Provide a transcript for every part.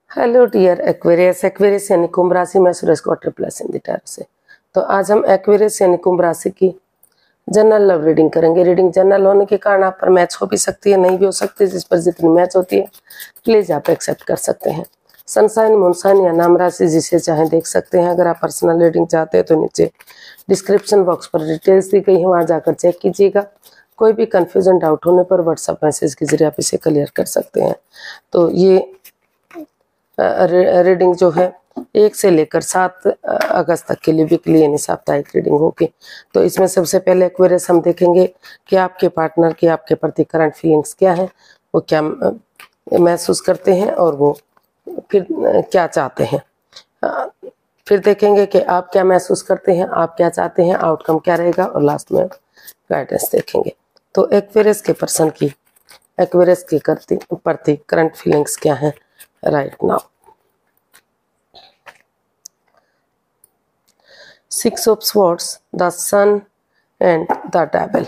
Hello dear Aquarius. Aquarius यानी कुंभ राशि में Suresh quarter plus in the tarot से। तो आज हम एक्वेरियस यानी कुंभ राशि की जनरल लव रीडिंग करेंगे। रीडिंग जनरल होने के कारण आप पर मैच हो भी सकती है, नहीं भी हो सकती। जिस पर जितनी मैच होती है प्लीज आप एक्सेप्ट कर सकते हैं। सनसाइन, मूनसाइन या नाम राशि जिसे चाहे देख सकते हैं। अगर आप पर्सनल रीडिंग चाहते हैं तो नीचे डिस्क्रिप्शन बॉक्स पर डिटेल्स दी गई है, वहाँ जाकर चेक कीजिएगा। कोई भी कंफ्यूजन डाउट होने पर व्हाट्सएप मैसेज के जरिए आप इसे क्लियर कर सकते हैं। तो ये रीडिंग जो है 1 से लेकर 7 अगस्त तक के लिए वीकली यानी साप्ताहिक रीडिंग होगी। तो इसमें सबसे पहले एक्वेरियस हम देखेंगे कि आपके पार्टनर की आपके प्रति करंट फीलिंग्स क्या है, वो क्या महसूस करते हैं और वो फिर क्या चाहते हैं। फिर देखेंगे कि आप क्या महसूस करते हैं, आप क्या चाहते हैं, आउटकम क्या रहेगा, और लास्ट में गाइडेंस देखेंगे। तो एक्वेरियस के पर्सन की एक्वेरियस के प्रति करंट फीलिंग्स क्या है right now। 6 of Swords, the Sun and the Devil।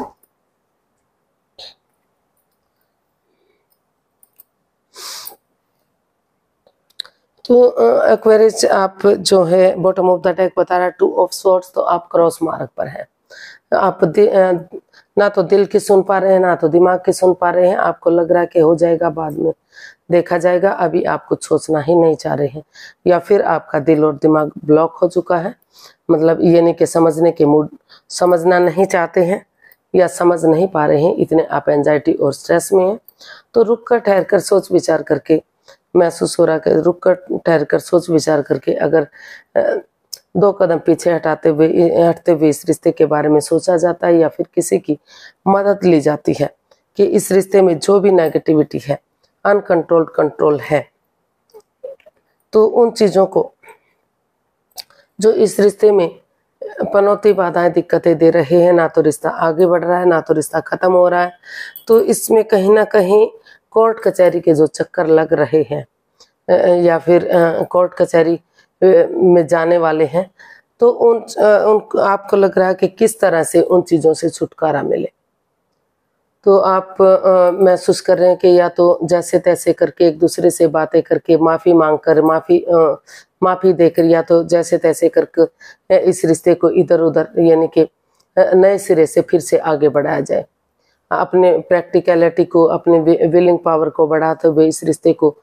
तो एक्वेरियस आप जो है बॉटम ऑफ द डेक बता रहा है 2 ऑफ स्वॉर्ड्स। तो आप क्रॉस मार्ग पर हैं। आप ना तो दिल की सुन पा रहे हैं ना तो दिमाग की सुन पा रहे हैं। आपको लग रहा है कि हो जाएगा, बाद में देखा जाएगा, अभी आप कुछ सोचना ही नहीं चाह रहे हैं। या फिर आपका दिल और दिमाग ब्लॉक हो चुका है, मतलब ये नहीं कि समझने के मूड, समझना नहीं चाहते हैं या समझ नहीं पा रहे हैं, इतने आप एंजाइटी और स्ट्रेस में हैं। तो रुक कर ठहर कर सोच विचार करके महसूस हो रहा है, रुक कर ठहर कर सोच विचार करके अगर 2 कदम पीछे हटते हुए इस रिश्ते के बारे में सोचा जाता है या फिर किसी की मदद ली जाती है कि इस रिश्ते में जो भी नेगेटिविटी है, अनकंट्रोल्ड कंट्रोल है, तो उन चीज़ों को जो इस रिश्ते में पनौती बाधाएं दिक्कतें दे रहे हैं, ना तो रिश्ता आगे बढ़ रहा है ना तो रिश्ता खत्म हो रहा है। तो इसमें कहीं ना कहीं कोर्ट कचहरी के जो चक्कर लग रहे हैं या फिर कोर्ट कचहरी में जाने वाले हैं, तो उन आपको लग रहा है कि किस तरह से उन चीज़ों से छुटकारा मिले। तो आप महसूस कर रहे हैं कि या तो जैसे तैसे करके एक दूसरे से बातें करके माफ़ी मांग कर माफ़ी देकर, या तो जैसे तैसे करके इस रिश्ते को इधर उधर यानी कि नए सिरे से फिर से आगे बढ़ाया जाए। अपने प्रैक्टिकलिटी को, अपने विलिंग पावर को बढ़ाते हुए इस रिश्ते को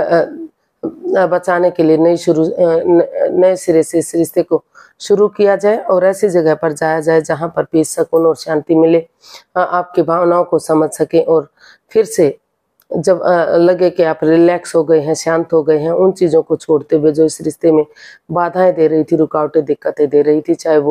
बचाने के लिए नए सिरे से इस रिश्ते को शुरू किया जाए और ऐसी जगह पर जाया जाए जहां पर पीस, सुकून और शांति मिले, आपकी भावनाओं को समझ सके और फिर से जब लगे कि आप रिलैक्स हो गए हैं, शांत हो गए हैं, उन चीज़ों को छोड़ते हुए जो इस रिश्ते में बाधाएं दे रही थी, रुकावटें दिक्कतें दे रही थी, चाहे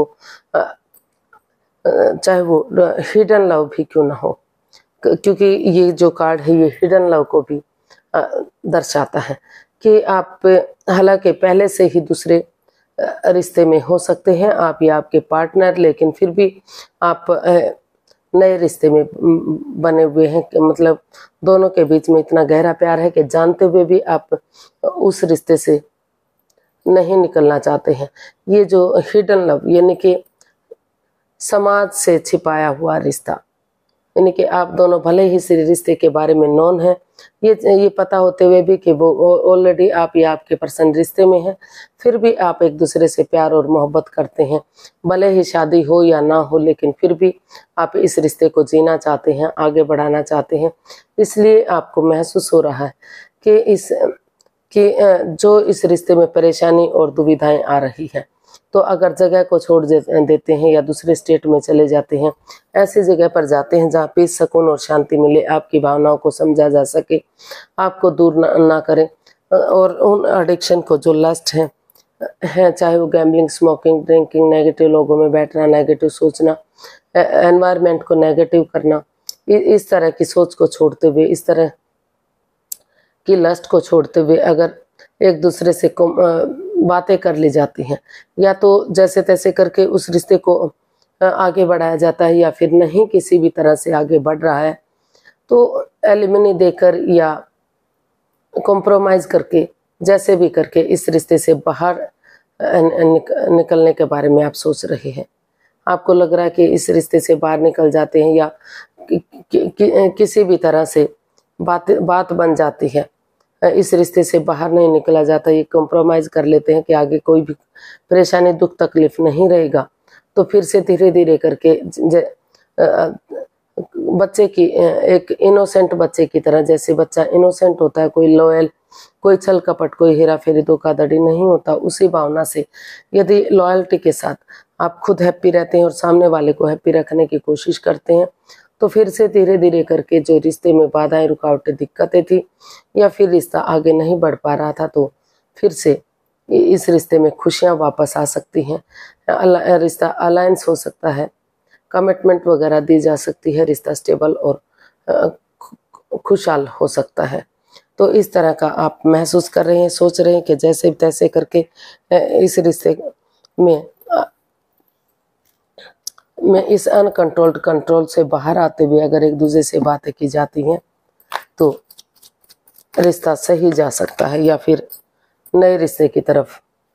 वो हिडन लव भी क्यों ना हो, क्योंकि ये जो कार्ड है ये हिडन लव को भी दर्शाता है कि आप हालांकि पहले से ही दूसरे रिश्ते में हो सकते हैं आप या आपके पार्टनर, लेकिन फिर भी आप नए रिश्ते में बने हुए हैं, मतलब दोनों के बीच में इतना गहरा प्यार है कि जानते हुए भी आप उस रिश्ते से नहीं निकलना चाहते हैं। ये जो हिडन लव यानी कि समाज से छिपाया हुआ रिश्ता, यानी कि आप दोनों भले ही इस रिश्ते के बारे में नॉन है, ये पता होते हुए भी कि वो ऑलरेडी आप या आपके पर्सन रिश्ते में है, फिर भी आप एक दूसरे से प्यार और मोहब्बत करते हैं। भले ही शादी हो या ना हो, लेकिन फिर भी आप इस रिश्ते को जीना चाहते हैं, आगे बढ़ाना चाहते हैं। इसलिए आपको महसूस हो रहा है कि जो इस रिश्ते में परेशानी और दुविधाएं आ रही है, तो अगर जगह को छोड़ देते हैं या दूसरे स्टेट में चले जाते हैं, ऐसी जगह पर जाते हैं जहाँ पीस, सुकून और शांति मिले, आपकी भावनाओं को समझा जा सके, आपको दूर ना करें, और उन एडिक्शन को जो लस्ट है चाहे वो गैम्बलिंग, स्मोकिंग, ड्रिंकिंग, नेगेटिव लोगों में बैठना, नेगेटिव सोचना, एनवायरनमेंट को नेगेटिव करना, इस तरह की सोच को छोड़ते हुए, इस तरह की लस्ट को छोड़ते हुए अगर एक दूसरे से बातें कर ली जाती हैं, या तो जैसे तैसे करके उस रिश्ते को आगे बढ़ाया जाता है, या फिर नहीं किसी भी तरह से आगे बढ़ रहा है, तो एलिमनी देकर या कॉम्प्रोमाइज़ करके जैसे भी करके इस रिश्ते से बाहर निकलने के बारे में आप सोच रहे हैं। आपको लग रहा है कि इस रिश्ते से बाहर निकल जाते हैं या किसी भी तरह से बात बन जाती है, इस रिश्ते से बाहर नहीं निकला जाता, ये कॉम्प्रोमाइज़ कर लेते हैं कि आगे कोई भी परेशानी दुख तकलीफ नहीं रहेगा, तो फिर से धीरे धीरे करके बच्चे की एक इनोसेंट बच्चे की तरह, जैसे बच्चा इनोसेंट होता है, कोई लॉयल, कोई छल कपट, कोई हेरा फेरी धोखाधड़ी नहीं होता, उसी भावना से यदि लॉयल्टी के साथ आप खुद हैप्पी रहते हैं और सामने वाले को हैप्पी रखने की कोशिश करते हैं, तो फिर से धीरे धीरे करके जो रिश्ते में बाधाएं, रुकावटें, दिक्कतें थी या फिर रिश्ता आगे नहीं बढ़ पा रहा था, तो फिर से इस रिश्ते में खुशियां वापस आ सकती हैं, रिश्ता अलायंस हो सकता है, कमिटमेंट वगैरह दी जा सकती है, रिश्ता स्टेबल और खुशहाल हो सकता है। तो इस तरह का आप महसूस कर रहे हैं, सोच रहे हैं कि जैसे तैसे करके इस रिश्ते में इस अनकंट्रोल्ड कंट्रोल से बाहर आते हुए अगर एक दूसरे से बातें की जाती हैं तो रिश्ता सही जा सकता है, या फिर नए रिश्ते की तरफ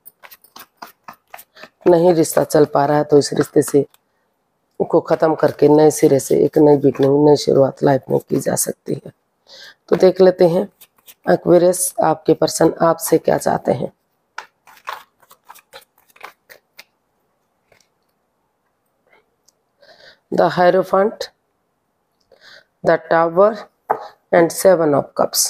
नहीं रिश्ता चल पा रहा है तो इस रिश्ते से को ख़त्म करके नए सिरे से एक नई बिगनिंग, नई शुरुआत लाइफ में की जा सकती है। तो देख लेते हैं एक्वेरियस, आपके पर्सन आपसे क्या चाहते हैं। The hierophant, the tower and 7 of cups.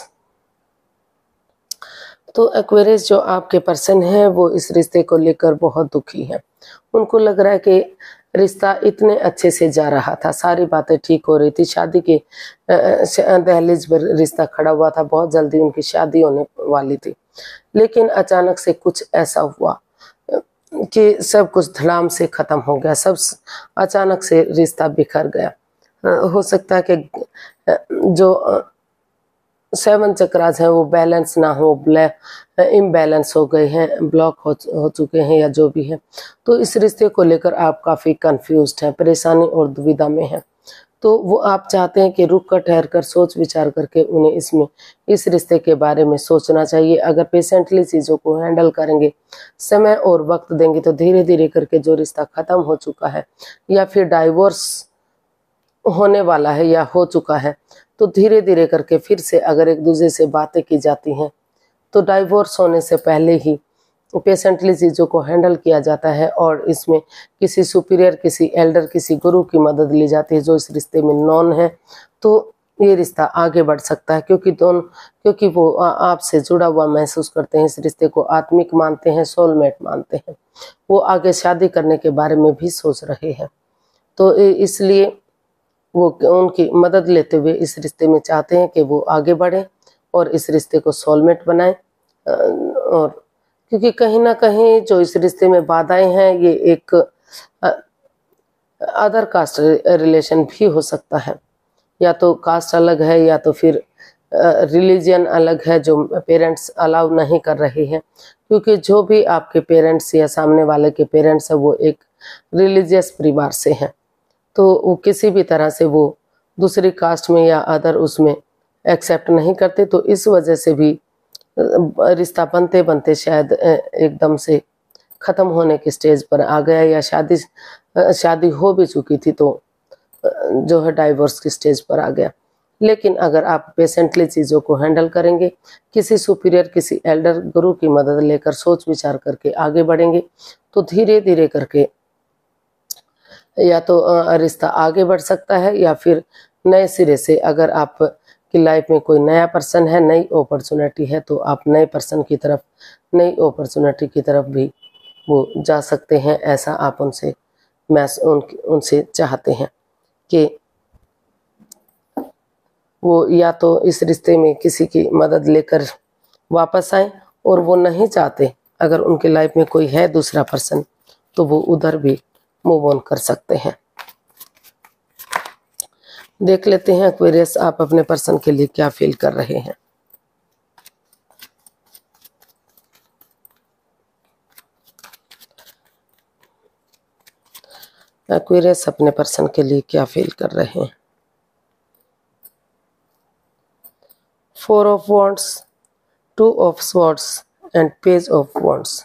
तो एक्वेरियस जो आपके पर्सन है वो इस रिश्ते को लेकर बहुत दुखी है। उनको लग रहा है कि रिश्ता इतने अच्छे से जा रहा था, सारी बातें ठीक हो रही थी, शादी के दहलीज पर रिश्ता खड़ा हुआ था, बहुत जल्दी उनकी शादी होने वाली थी, लेकिन अचानक से कुछ ऐसा हुआ कि सब कुछ धड़ाम से खत्म हो गया, सब अचानक से रिश्ता बिखर गया। हो सकता है कि जो 7 चक्रास हैं वो बैलेंस ना हो, इम्बैलेंस हो गए हैं, ब्लॉक हो चुके हैं या जो भी है। तो इस रिश्ते को लेकर आप काफ़ी कंफ्यूज्ड हैं, परेशानी और दुविधा में हैं। तो वो आप चाहते हैं कि रुक कर ठहर कर सोच विचार करके उन्हें इस रिश्ते के बारे में सोचना चाहिए। अगर पेशेंटली चीज़ों को हैंडल करेंगे, समय और वक्त देंगे, तो धीरे धीरे करके जो रिश्ता ख़त्म हो चुका है या फिर डाइवोर्स होने वाला है या हो चुका है, तो धीरे धीरे करके फिर से अगर एक दूसरे से बातें की जाती हैं तो डाइवोर्स होने से पहले ही पेशेंटली चीज़ों को हैंडल किया जाता है और इसमें किसी सुपीरियर, किसी एल्डर, किसी गुरु की मदद ली जाती है जो इस रिश्ते में नॉन है, तो ये रिश्ता आगे बढ़ सकता है। क्योंकि वो आपसे जुड़ा हुआ महसूस करते हैं, इस रिश्ते को आत्मिक मानते हैं, सोलमेट मानते हैं, वो आगे शादी करने के बारे में भी सोच रहे हैं। तो इसलिए वो उनकी मदद लेते हुए इस रिश्ते में चाहते हैं कि वो आगे बढ़ें और इस रिश्ते को सोलमेट बनाएं। और क्योंकि कहीं ना कहीं जो इस रिश्ते में बाधाएं हैं ये एक अदर कास्ट रिलेशन भी हो सकता है, या तो कास्ट अलग है या तो फिर रिलीजन अलग है जो पेरेंट्स अलाउ नहीं कर रहे हैं। क्योंकि जो भी आपके पेरेंट्स या सामने वाले के पेरेंट्स हैं वो एक रिलीजियस परिवार से हैं, तो वो किसी भी तरह से वो दूसरी कास्ट में या अदर उसमें एक्सेप्ट नहीं करते। तो इस वजह से भी रिश्ता बनते बनते शायद एकदम से ख़त्म होने के स्टेज पर आ गया, या शादी हो भी चुकी थी तो जो है डाइवोर्स की स्टेज पर आ गया। लेकिन अगर आप पेशेंटली चीज़ों को हैंडल करेंगे, किसी सुपीरियर, किसी एल्डर, गुरु की मदद लेकर सोच विचार करके आगे बढ़ेंगे, तो धीरे धीरे करके या तो रिश्ता आगे बढ़ सकता है या फिर नए सिरे से, अगर आप की लाइफ में कोई नया पर्सन है, नई अपॉर्चुनिटी है, तो आप नए पर्सन की तरफ, नई अपॉर्चुनिटी की तरफ भी वो जा सकते हैं। ऐसा आप उनसे चाहते हैं कि वो या तो इस रिश्ते में किसी की मदद लेकर वापस आए, और वो नहीं चाहते, अगर उनके लाइफ में कोई है दूसरा पर्सन, तो वो उधर भी मूव ऑन कर सकते हैं। देख लेते हैं एक्वेरियस आप अपने पर्सन के लिए क्या फील कर रहे हैं। एक्वेरियस अपने पर्सन के लिए क्या फील कर रहे हैं। 4 of wands, 2 of swords and page of wands.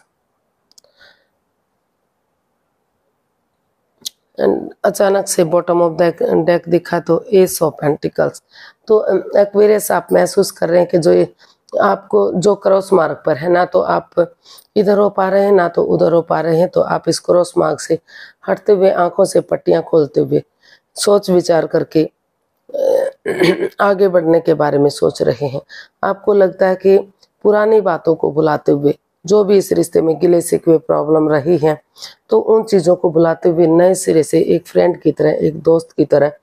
And अचानक से बॉटम ऑफ द डेक दिखा तो एस ऑफ पेंटिकल्स। तो एक्वेरियस आप महसूस कर रहे हैं कि जो आपको जो क्रॉस मार्ग पर है, ना तो आप इधर हो पा रहे हैं ना तो उधर हो पा रहे हैं, तो आप इस क्रॉस मार्ग से हटते हुए आंखों से पट्टियां खोलते हुए सोच विचार करके आगे बढ़ने के बारे में सोच रहे हैं। आपको लगता है कि पुरानी बातों को भुलाते हुए, जो भी इस रिश्ते में गिले शिकवे प्रॉब्लम रही है, तो उन चीज़ों को भुलाते हुए नए सिरे से एक फ्रेंड की तरह, एक दोस्त की तरह,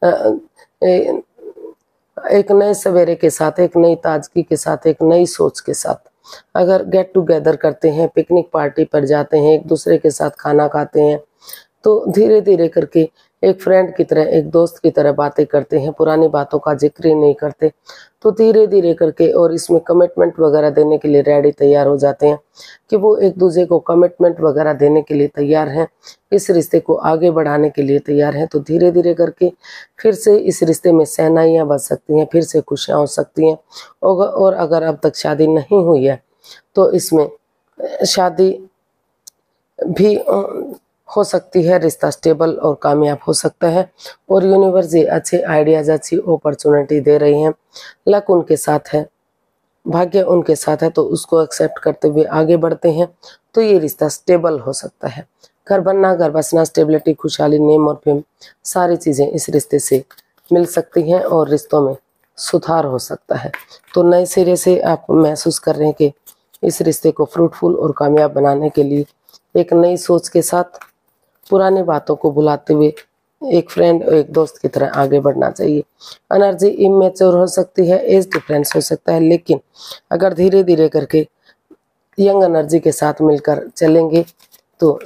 एक नए सवेरे के साथ, एक नई ताजगी के साथ, एक नई सोच के साथ अगर गेट टुगेदर करते हैं, पिकनिक पार्टी पर जाते हैं, एक दूसरे के साथ खाना खाते हैं, तो धीरे धीरे करके एक फ्रेंड की तरह, एक दोस्त की तरह बातें करते हैं, पुरानी बातों का जिक्र ही नहीं करते, तो धीरे धीरे करके और इसमें कमिटमेंट वगैरह देने के लिए रेडी तैयार हो जाते हैं कि वो एक दूसरे को कमिटमेंट वगैरह देने के लिए तैयार हैं, इस रिश्ते को आगे बढ़ाने के लिए तैयार हैं। तो धीरे धीरे करके फिर से इस रिश्ते में सहनाइयाँ बच सकती हैं, फिर से खुशियाँ हो सकती हैं। और अगर अब तक शादी नहीं हुई है तो इसमें शादी भी हो सकती है, रिश्ता स्टेबल और कामयाब हो सकता है, और यूनिवर्स ये अच्छे आइडियाज, अच्छी अपॉर्चुनिटी दे रही हैं। लक उनके साथ है, भाग्य उनके साथ है, तो उसको एक्सेप्ट करते हुए आगे बढ़ते हैं तो ये रिश्ता स्टेबल हो सकता है। घर बनना, घर बसना, स्टेबिलिटी, खुशहाली, नेम और फेम, सारी चीज़ें इस रिश्ते से मिल सकती हैं और रिश्तों में सुधार हो सकता है। तो नए सिरे से आप महसूस कर रहे हैं कि इस रिश्ते को फ्रूटफुल और कामयाब बनाने के लिए एक नई सोच के साथ, पुरानी बातों को भुलाते हुए एक फ्रेंड और एक दोस्त की तरह आगे बढ़ना चाहिए। एनर्जी इमेच्योर हो सकती है, एज डिफरेंस हो सकता है, लेकिन अगर धीरे धीरे करके यंग एनर्जी के साथ मिलकर चलेंगे तो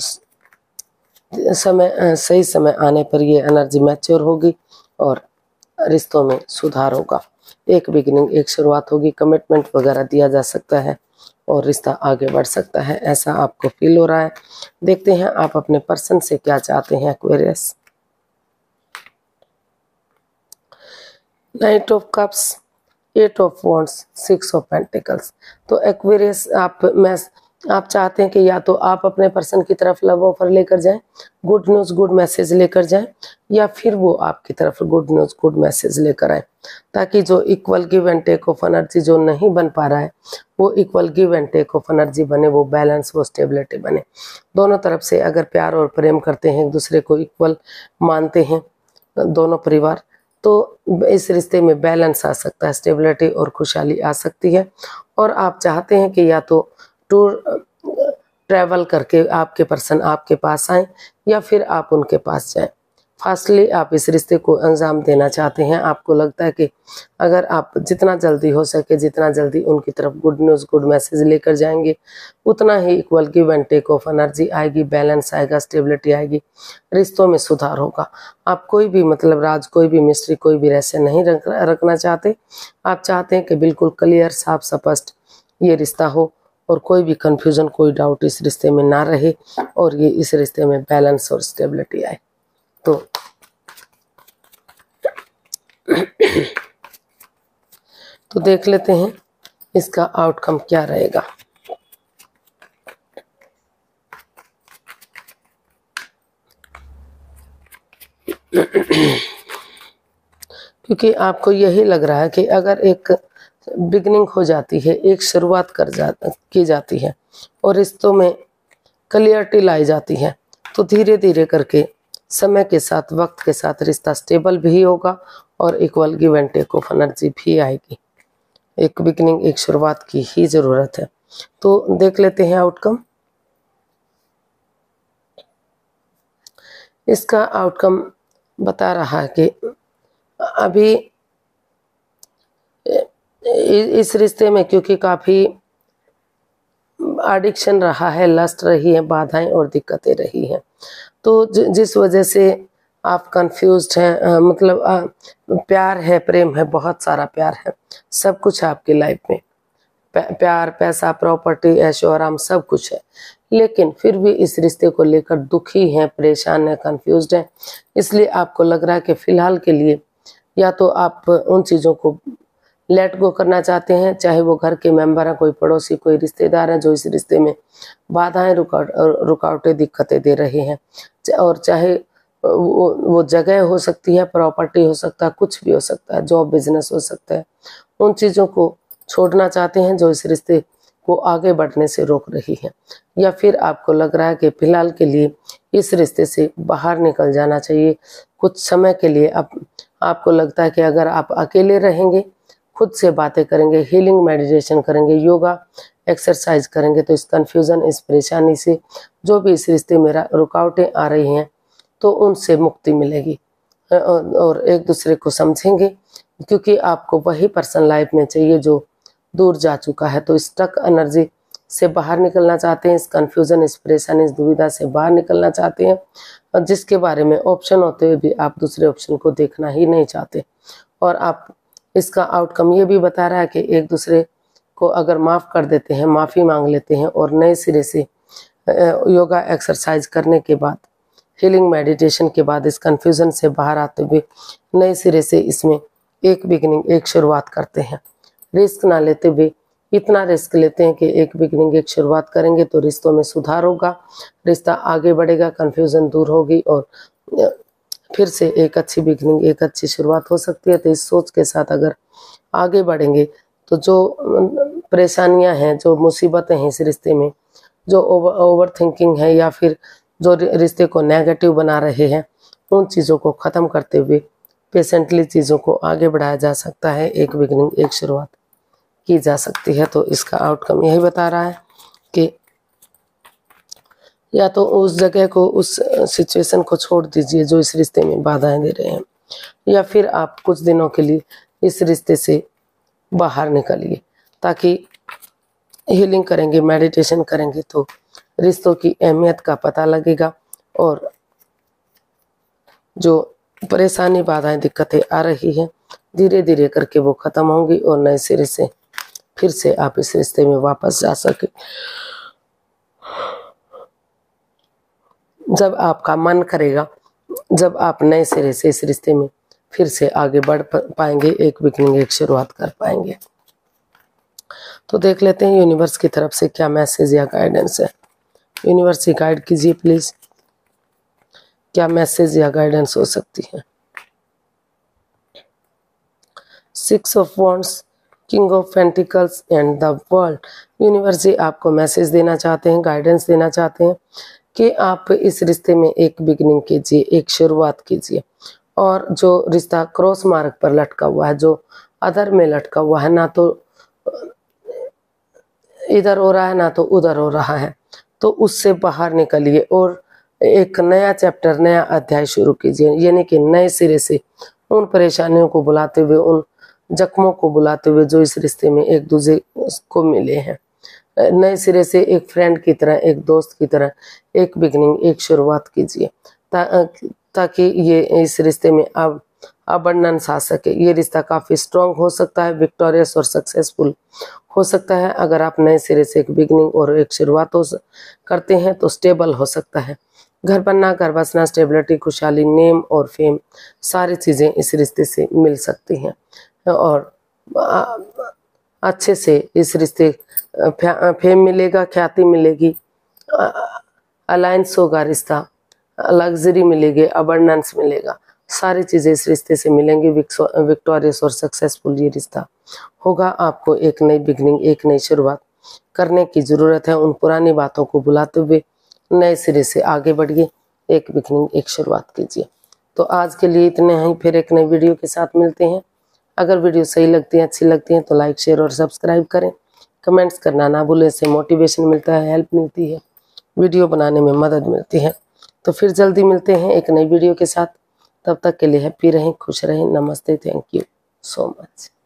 सही समय आने पर ये एनर्जी मैच्योर होगी और रिश्तों में सुधार होगा। एक बिगिनिंग, एक शुरुआत होगी, कमिटमेंट वगैरह दिया जा सकता है और रिश्ता आगे बढ़ सकता है, ऐसा आपको फील हो रहा है। देखते हैं आप अपने पर्सन से क्या चाहते हैं Aquarius. Knight of cups, 8 of wands, 6 of pentacles. तो एक्वेरियस आप चाहते हैं कि या तो आप अपने पर्सन की तरफ लव ऑफर लेकर जाएं, गुड न्यूज़, गुड मैसेज लेकर जाएं, या फिर वो आपकी तरफ गुड न्यूज़, गुड मैसेज लेकर आए, ताकि जो equal give and take of energy जो नहीं बन पा रहा है वो equal give and take of energy बने, वो बैलेंस, वो स्टेबिलिटी बने। दोनों तरफ से अगर प्यार और प्रेम करते हैं, एक दूसरे को इक्वल मानते हैं दोनों परिवार, तो इस रिश्ते में बैलेंस आ सकता है, स्टेबिलिटी और खुशहाली आ सकती है। और आप चाहते हैं कि या तो टूर ट्रैवल करके आपके पर्सन आपके पास आए या फिर आप उनके पास जाएं। फास्टली आप इस रिश्ते को अंजाम देना चाहते हैं। आपको लगता है कि अगर आप जितना जल्दी हो सके, जितना जल्दी उनकी तरफ गुड न्यूज़, गुड मैसेज लेकर जाएंगे, उतना ही equal give and take of energy आएगी, बैलेंस आएगा, स्टेबिलिटी आएगी, रिश्तों में सुधार होगा। आप कोई भी मतलब राज, कोई भी मिस्ट्री, कोई भी रहस्य नहीं रखना चाहते। आप चाहते हैं कि बिल्कुल क्लियर, साफ स्पष्ट ये रिश्ता हो और कोई भी कंफ्यूजन, कोई डाउट इस रिश्ते में ना रहे और ये इस रिश्ते में बैलेंस और स्टेबिलिटी आए। तो देख लेते हैं इसका आउटकम क्या रहेगा। क्योंकि आपको यही लग रहा है कि अगर एक बिगनिंग हो जाती है, एक शुरुआत की जाती है और रिश्तों में क्लियरिटी लाई जाती है, तो धीरे धीरे करके समय के साथ, वक्त के साथ रिश्ता स्टेबल भी होगा और equal give and take of energy भी आएगी। एक बिगनिंग, एक शुरुआत की ही जरूरत है। तो देख लेते हैं आउटकम। इसका आउटकम बता रहा है कि अभी इस रिश्ते में क्योंकि काफ़ी एडिक्शन रहा है, लस्ट रही है, बाधाएं और दिक्कतें रही हैं, तो जिस वजह से आप कंफ्यूज्ड हैं, मतलब प्यार है, प्रेम है, बहुत सारा प्यार है, सब कुछ है आपकी लाइफ में, प्यार, पैसा, प्रॉपर्टी, ऐशो आराम सब कुछ है, लेकिन फिर भी इस रिश्ते को लेकर दुखी हैं, परेशान हैं, कंफ्यूज्ड हैं। इसलिए आपको लग रहा है कि फ़िलहाल के लिए या तो आप उन चीज़ों को लेट गो करना चाहते हैं, चाहे वो घर के मेंबर हैं, कोई पड़ोसी, कोई रिश्तेदार हैं जो इस रिश्ते में बाधाएं, रुकावटें, दिक्कतें दे रहे हैं, और चाहे वो जगह हो सकती है, प्रॉपर्टी हो सकता है, कुछ भी हो सकता है, जॉब, बिजनेस हो सकता है। उन चीज़ों को छोड़ना चाहते हैं जो इस रिश्ते को आगे बढ़ने से रोक रही है, या फिर आपको लग रहा है कि फिलहाल के लिए इस रिश्ते से बाहर निकल जाना चाहिए कुछ समय के लिए। आपको लगता है कि अगर आप अकेले रहेंगे, खुद से बातें करेंगे, हीलिंग मेडिटेशन करेंगे, योगा एक्सरसाइज करेंगे, तो इस कन्फ्यूज़न, इस परेशानी से, जो भी इस रिश्ते में रुकावटें आ रही हैं, तो उनसे मुक्ति मिलेगी और एक दूसरे को समझेंगे, क्योंकि आपको वही पर्सन लाइफ में चाहिए जो दूर जा चुका है। तो स्टक एनर्जी से बाहर निकलना चाहते हैं, इस कन्फ्यूज़न, इस परेशानी, इस दुविधा से बाहर निकलना चाहते हैं, और जिसके बारे में ऑप्शन होते हुए भी आप दूसरे ऑप्शन को देखना ही नहीं चाहते। और आप इसका आउटकम ये भी बता रहा है कि एक दूसरे को अगर माफ़ कर देते हैं, माफ़ी मांग लेते हैं और नए सिरे से योगा एक्सरसाइज करने के बाद, हीलिंग मेडिटेशन के बाद इस कन्फ्यूज़न से बाहर आते हुए नए सिरे से इसमें एक बिगिनिंग, एक शुरुआत करते हैं। रिस्क ना लेते हुए इतना रिस्क लेते हैं कि एक बिगिनिंग, एक शुरुआत करेंगे तो रिश्तों में सुधार होगा, रिश्ता आगे बढ़ेगा, कन्फ्यूज़न दूर होगी और फिर से एक अच्छी बिगिनिंग, एक अच्छी शुरुआत हो सकती है। तो इस सोच के साथ अगर आगे बढ़ेंगे तो जो परेशानियां हैं, जो मुसीबतें हैं इस रिश्ते में, जो ओवर थिंकिंग है या फिर जो रिश्ते को नेगेटिव बना रहे हैं, उन चीज़ों को ख़त्म करते हुए पेशेंटली चीज़ों को आगे बढ़ाया जा सकता है, एक बिगिनिंग, एक शुरुआत की जा सकती है। तो इसका आउटकम यही बता रहा है कि या तो उस जगह को, उस सिचुएशन को छोड़ दीजिए जो इस रिश्ते में बाधाएं दे रहे हैं, या फिर आप कुछ दिनों के लिए इस रिश्ते से बाहर निकलिए, ताकि हीलिंग करेंगे, मेडिटेशन करेंगे तो रिश्तों की अहमियत का पता लगेगा और जो परेशानी, बाधाएं, दिक्कतें आ रही हैं, धीरे धीरे करके वो ख़त्म होंगी और नए सिरे से फिर से आप इस रिश्ते में वापस जा सके। जब आपका मन करेगा, जब आप नए सिरे से इस रिश्ते में फिर से आगे बढ़ पाएंगे, एक बिगिनिंग, एक शुरुआत कर पाएंगे। तो देख लेते हैं यूनिवर्स की तरफ से क्या मैसेज या गाइडेंस है। यूनिवर्स ही गाइड कीजिए प्लीज, क्या मैसेज या गाइडेंस हो सकती है। 6 of wands, king of pentacles and the world. Universe जी आपको मैसेज देना चाहते हैं, गाइडेंस देना चाहते हैं कि आप इस रिश्ते में एक बिगिनिंग कीजिए, एक शुरुआत कीजिए, और जो रिश्ता क्रॉस मार्ग पर लटका हुआ है, जो अधर में लटका हुआ है, ना तो इधर हो रहा है ना तो उधर हो रहा है, तो उससे बाहर निकलिए और एक नया चैप्टर, नया अध्याय शुरू कीजिए, यानी कि नए सिरे से उन परेशानियों को बुलाते हुए, उन जख्मों को बुलाते हुए जो इस रिश्ते में एक दूसरे को मिले हैं, नए सिरे से एक फ्रेंड की तरह, एक दोस्त की तरह एक बिगिनिंग, एक शुरुआत कीजिए, ताकि ये इस रिश्ते में अब अबंडेंस आ सके। ये रिश्ता काफ़ी स्ट्रॉन्ग हो सकता है, विक्टोरियस और सक्सेसफुल हो सकता है। अगर आप नए सिरे से एक बिगिनिंग और एक शुरुआत करते हैं तो स्टेबल हो सकता है। घर बनना, घर बसना, स्टेबिलिटी, खुशहाली, नेम और फेम, सारी चीज़ें इस रिश्ते से मिल सकती हैं और अच्छे से इस रिश्ते फेम मिलेगा, ख्याति मिलेगी, अलायंस होगा, रिश्ता, लग्जरी मिलेगी, अबंडेंस मिलेगा, सारी चीज़ें इस रिश्ते से मिलेंगी। विक्टोरियस और सक्सेसफुल ये रिश्ता होगा। आपको एक नई बिगनिंग, एक नई शुरुआत करने की ज़रूरत है। उन पुरानी बातों को भुलाते हुए नए सिरे से आगे बढ़िए, एक बिगनिंग, एक शुरुआत कीजिए। तो आज के लिए इतने ही, फिर एक नई वीडियो के साथ मिलते हैं। अगर वीडियो सही लगती है, अच्छी लगती है तो लाइक, शेयर और सब्सक्राइब करें। कमेंट्स करना ना भूलें, इससे मोटिवेशन मिलता है, हेल्प मिलती है, वीडियो बनाने में मदद मिलती है। तो फिर जल्दी मिलते हैं एक नई वीडियो के साथ। तब तक के लिए हैप्पी रहें, खुश रहें। नमस्ते, थैंक यू सो मच।